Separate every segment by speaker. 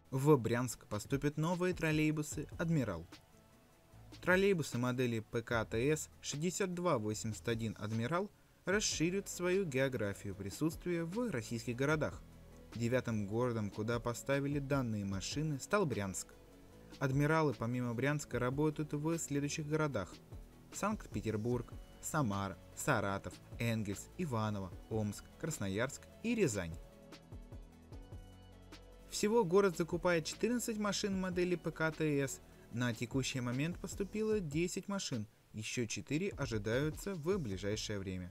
Speaker 1: В Брянск поступят новые троллейбусы «Адмирал». Троллейбусы модели ПКТС 6281 «Адмирал» расширят свою географию присутствия в российских городах. Девятым городом, куда поставили данные машины, стал Брянск. «Адмиралы» помимо Брянска работают в следующих городах: Санкт-Петербург, Самара, Саратов, Энгельс, Иваново, Омск, Красноярск и Рязань. Всего город закупает 14 машин модели ПКТС. На текущий момент поступило 10 машин, еще 4 ожидаются в ближайшее время.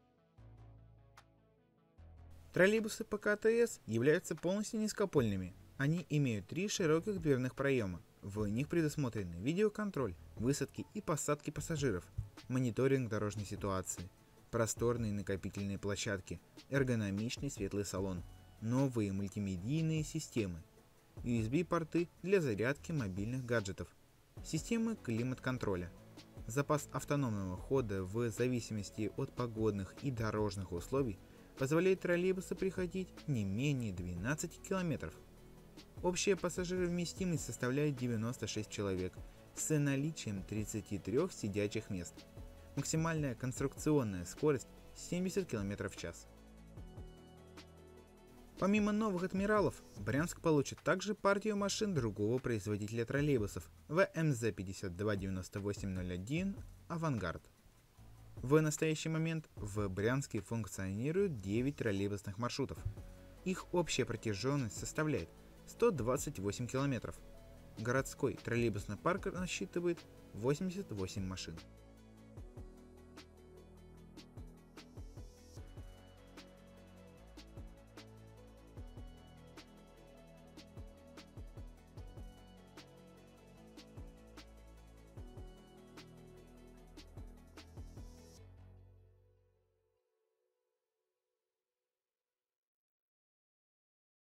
Speaker 1: Троллейбусы ПКТС являются полностью низкопольными. Они имеют 3 широких дверных проема. В них предусмотрены видеоконтроль, высадки и посадки пассажиров, мониторинг дорожной ситуации, просторные накопительные площадки, эргономичный светлый салон, новые мультимедийные системы, USB-порты для зарядки мобильных гаджетов, системы климат-контроля. Запас автономного хода в зависимости от погодных и дорожных условий позволяет троллейбусу проходить не менее 12 км. Общая пассажировместимость составляет 96 человек с наличием 33 сидячих мест. Максимальная конструкционная скорость 70 км в час. Помимо новых «Адмиралов», Брянск получит также партию машин другого производителя троллейбусов ВМЗ-529801 «Авангард». В настоящий момент в Брянске функционируют 9 троллейбусных маршрутов. Их общая протяженность составляет 128 километров. Городской троллейбусный парк насчитывает 88 машин.